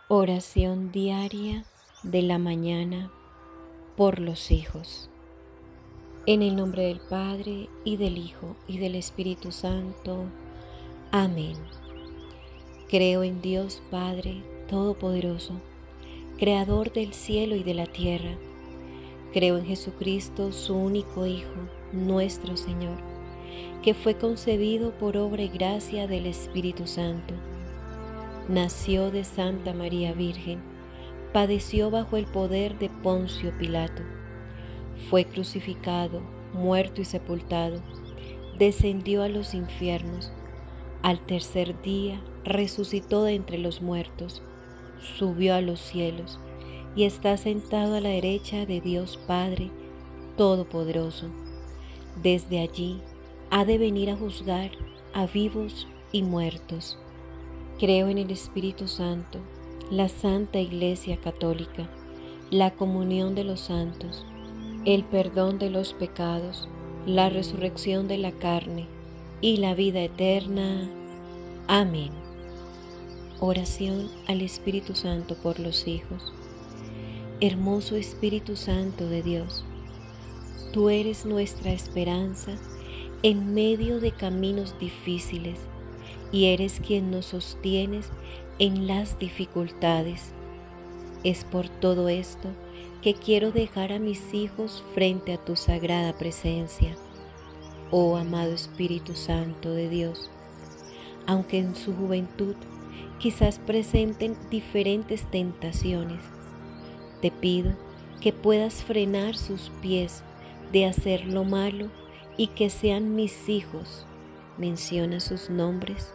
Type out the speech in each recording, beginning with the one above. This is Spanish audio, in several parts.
Oración diaria de la mañana por los hijos. En el nombre del Padre, y del Hijo, y del Espíritu Santo. Amén. Creo en Dios Padre Todopoderoso, Creador del cielo y de la tierra. Creo en Jesucristo, su único Hijo, nuestro Señor, que fue concebido por obra y gracia del Espíritu Santo. Nació de Santa María Virgen, padeció bajo el poder de Poncio Pilato, fue crucificado, muerto y sepultado, descendió a los infiernos, al tercer día resucitó de entre los muertos, subió a los cielos y está sentado a la derecha de Dios Padre Todopoderoso. Desde allí ha de venir a juzgar a vivos y muertos. Creo en el Espíritu Santo, la Santa Iglesia Católica, la comunión de los santos, el perdón de los pecados, la resurrección de la carne y la vida eterna. Amén. Oración al Espíritu Santo por los hijos. Hermoso Espíritu Santo de Dios, tú eres nuestra esperanza en medio de caminos difíciles, y eres quien nos sostienes en las dificultades. Es por todo esto que quiero dejar a mis hijos frente a tu sagrada presencia, oh amado Espíritu Santo de Dios. Aunque en su juventud quizás presenten diferentes tentaciones, te pido que puedas frenar sus pies de hacer lo malo y que sean mis hijos. Menciona sus nombres.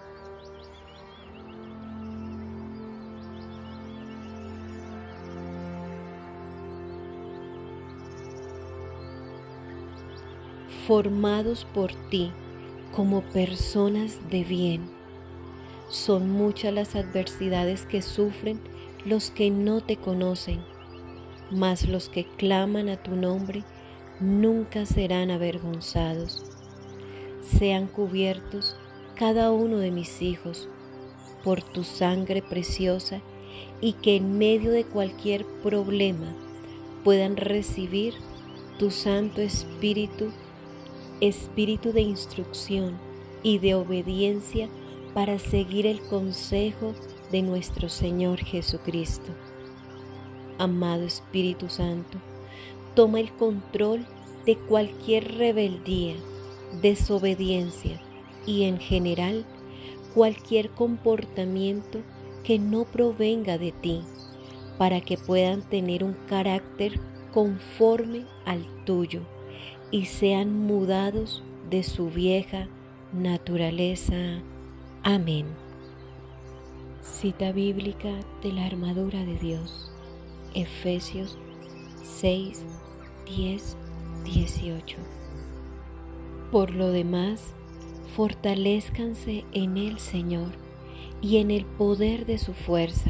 Formados por ti como personas de bien. Son muchas las adversidades que sufren los que no te conocen, mas los que claman a tu nombre nunca serán avergonzados. Sean cubiertos cada uno de mis hijos por tu sangre preciosa, y que en medio de cualquier problema puedan recibir tu Santo Espíritu, Espíritu de instrucción y de obediencia para seguir el consejo de nuestro Señor Jesucristo. Amado Espíritu Santo, toma el control de cualquier rebeldía, desobediencia y en general cualquier comportamiento que no provenga de ti, para que puedan tener un carácter conforme al tuyo y sean mudados de su vieja naturaleza. Amén. Cita bíblica de la armadura de Dios. Efesios 6, 10, 18. Por lo demás, fortalézcanse en el Señor y en el poder de su fuerza.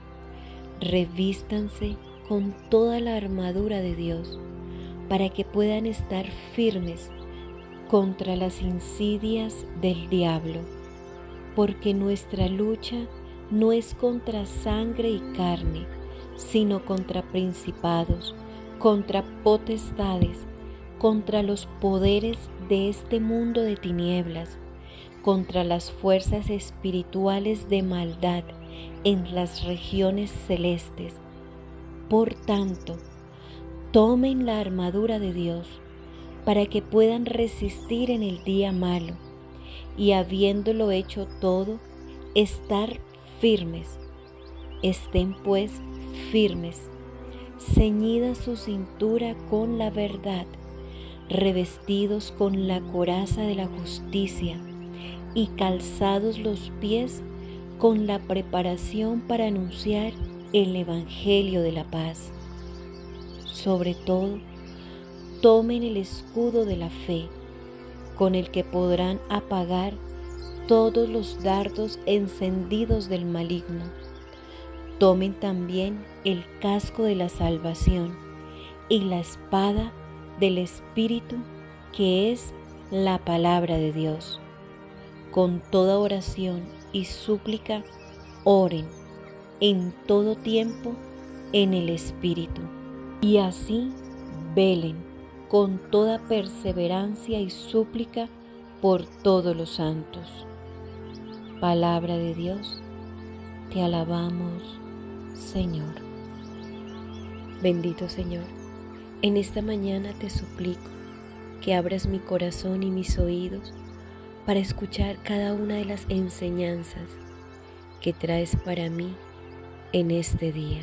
Revístanse con toda la armadura de Dios, para que puedan estar firmes contra las insidias del diablo, porque nuestra lucha no es contra sangre y carne, sino contra principados, contra potestades, contra los poderes de este mundo de tinieblas, contra las fuerzas espirituales de maldad en las regiones celestes. Por tanto, tomen la armadura de Dios para que puedan resistir en el día malo, y habiéndolo hecho todo, estar firmes. Estén pues firmes, ceñida su cintura con la verdad, revestidos con la coraza de la justicia y calzados los pies con la preparación para anunciar el Evangelio de la paz. Sobre todo, tomen el escudo de la fe, con el que podrán apagar todos los dardos encendidos del maligno. Tomen también el casco de la salvación y la espada del Espíritu, que es la palabra de Dios. Con toda oración y súplica, oren en todo tiempo en el Espíritu, y así velen con toda perseverancia y súplica por todos los santos. Palabra de Dios, te alabamos, Señor. Bendito Señor, en esta mañana te suplico que abras mi corazón y mis oídos para escuchar cada una de las enseñanzas que traes para mí en este día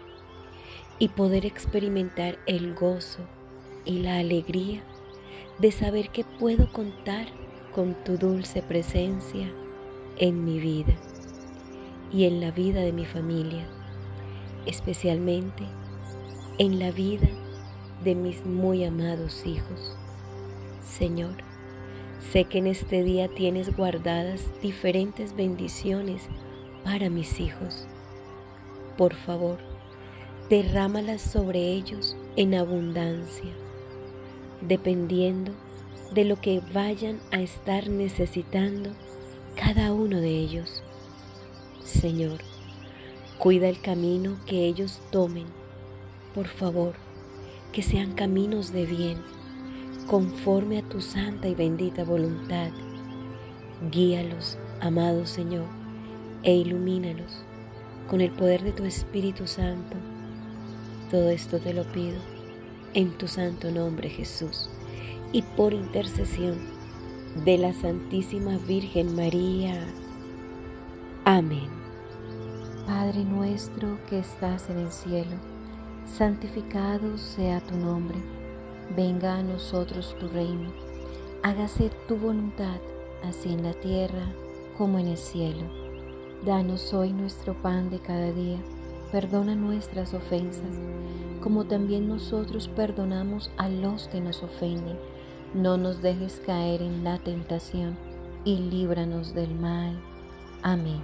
y poder experimentar el gozo y la alegría de saber que puedo contar con tu dulce presencia en mi vida y en la vida de mi familia, especialmente en la vida de mis muy amados hijos. Señor, sé que en este día tienes guardadas diferentes bendiciones para mis hijos. Por favor, derrámalas sobre ellos en abundancia, dependiendo de lo que vayan a estar necesitando cada uno de ellos. Señor, cuida el camino que ellos tomen. Por favor, que sean caminos de bien, conforme a tu santa y bendita voluntad. Guíalos, amado Señor, e ilumínalos con el poder de tu Espíritu Santo. Todo esto te lo pido en tu santo nombre, Jesús, y por intercesión de la Santísima Virgen María. Amén. Padre nuestro que estás en el cielo, santificado sea tu nombre. Venga a nosotros tu reino. Hágase tu voluntad, así en la tierra como en el cielo. Danos hoy nuestro pan de cada día. Perdona nuestras ofensas, como también nosotros perdonamos a los que nos ofenden. No nos dejes caer en la tentación, y líbranos del mal. Amén.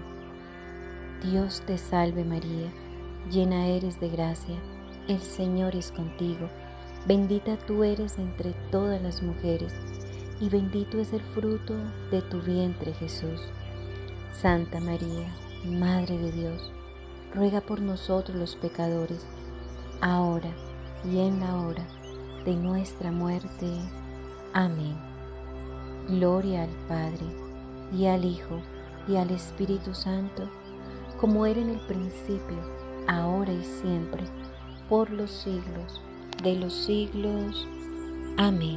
Dios te salve María, llena eres de gracia, el Señor es contigo. Bendita tú eres entre todas las mujeres, y bendito es el fruto de tu vientre, Jesús. Santa María, Madre de Dios, ruega por nosotros los pecadores, ahora y en la hora de nuestra muerte. Amén. Gloria al Padre, y al Hijo, y al Espíritu Santo, como era en el principio, ahora y siempre, por los siglos de los siglos. Amén.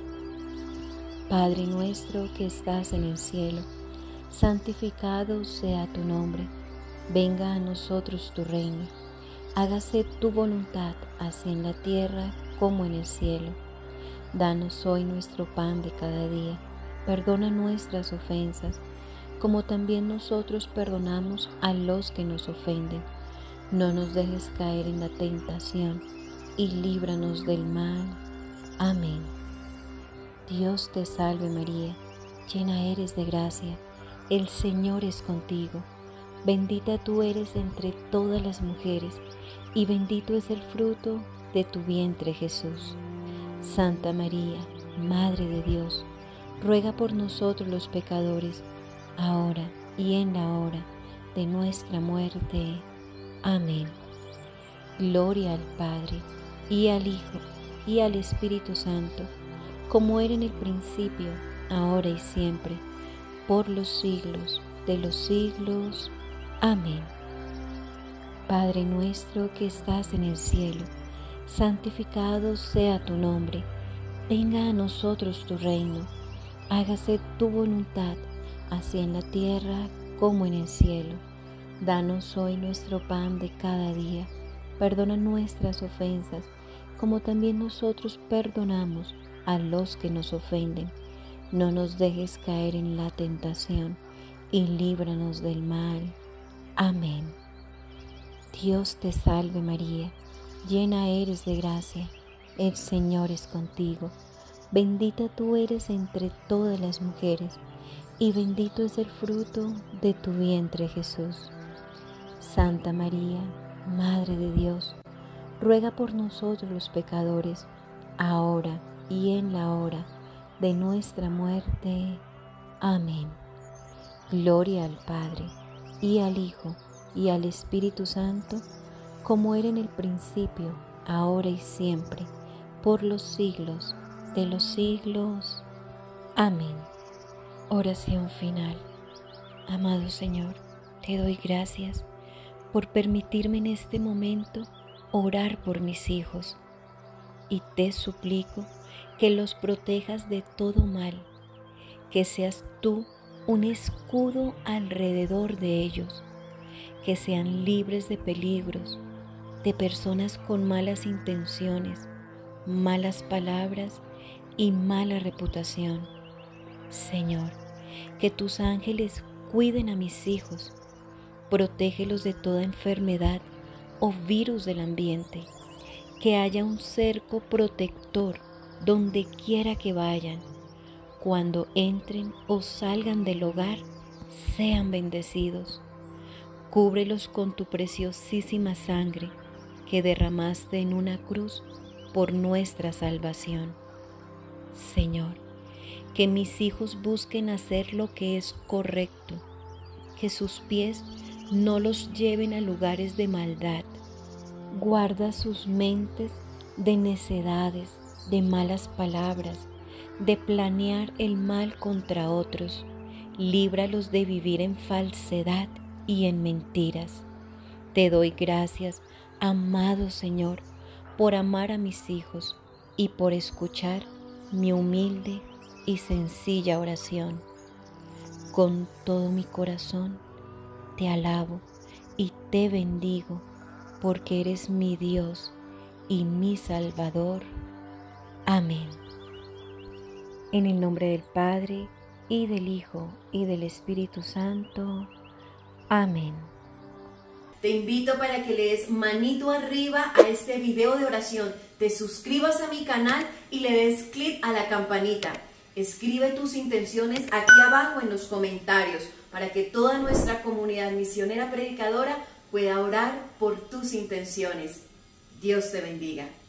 Padre nuestro que estás en el cielo, santificado sea tu nombre. Venga a nosotros tu reino. Hágase tu voluntad, así en la tierra como en el cielo. Danos hoy nuestro pan de cada día. Perdona nuestras ofensas, como también nosotros perdonamos a los que nos ofenden. No nos dejes caer en la tentación, y líbranos del mal. Amén. Dios te salve María, llena eres de gracia, el Señor es contigo. Bendita tú eres entre todas las mujeres, y bendito es el fruto de tu vientre, Jesús. Santa María, Madre de Dios, ruega por nosotros los pecadores, ahora y en la hora de nuestra muerte. Amén. Gloria al Padre, y al Hijo, y al Espíritu Santo, como era en el principio, ahora y siempre, por los siglos de los siglos. Amén. Padre nuestro que estás en el cielo, santificado sea tu nombre. Venga a nosotros tu reino. Hágase tu voluntad, así en la tierra como en el cielo. Danos hoy nuestro pan de cada día. Perdona nuestras ofensas, como también nosotros perdonamos a los que nos ofenden. No nos dejes caer en la tentación, y líbranos del mal. Amén. Dios te salve María, llena eres de gracia, el Señor es contigo. Bendita tú eres entre todas las mujeres, y bendito es el fruto de tu vientre, Jesús. Santa María, Madre de Dios, ruega por nosotros los pecadores, ahora y en la hora de nuestra muerte. Amén. Gloria al Padre, y al Hijo, y al Espíritu Santo, como era en el principio, ahora y siempre, por los siglos de los siglos. Amén. Oración final. Amado Señor, te doy gracias por permitirme en este momento orar por mis hijos, y te suplico que los protejas de todo mal, que seas tú un escudo alrededor de ellos, que sean libres de peligros, de personas con malas intenciones, malas palabras y mala reputación. Señor, que tus ángeles cuiden a mis hijos, protégelos de toda enfermedad o virus del ambiente, que haya un cerco protector donde quiera que vayan. Cuando entren o salgan del hogar, sean bendecidos. Cúbrelos con tu preciosísima sangre que derramaste en una cruz por nuestra salvación. Señor, que mis hijos busquen hacer lo que es correcto, que sus pies no los lleven a lugares de maldad. Guarda sus mentes de necedades, de malas palabras, de planear el mal contra otros. Líbralos de vivir en falsedad y en mentiras. Te doy gracias, amado Señor, por amar a mis hijos y por escuchar mi humilde y sencilla oración. Con todo mi corazón te alabo y te bendigo, porque eres mi Dios y mi Salvador. Amén. En el nombre del Padre, y del Hijo, y del Espíritu Santo. Amén. Te invito para que le des manito arriba a este video de oración, te suscribas a mi canal y le des clic a la campanita. Escribe tus intenciones aquí abajo en los comentarios para que toda nuestra comunidad misionera predicadora pueda orar por tus intenciones. Dios te bendiga.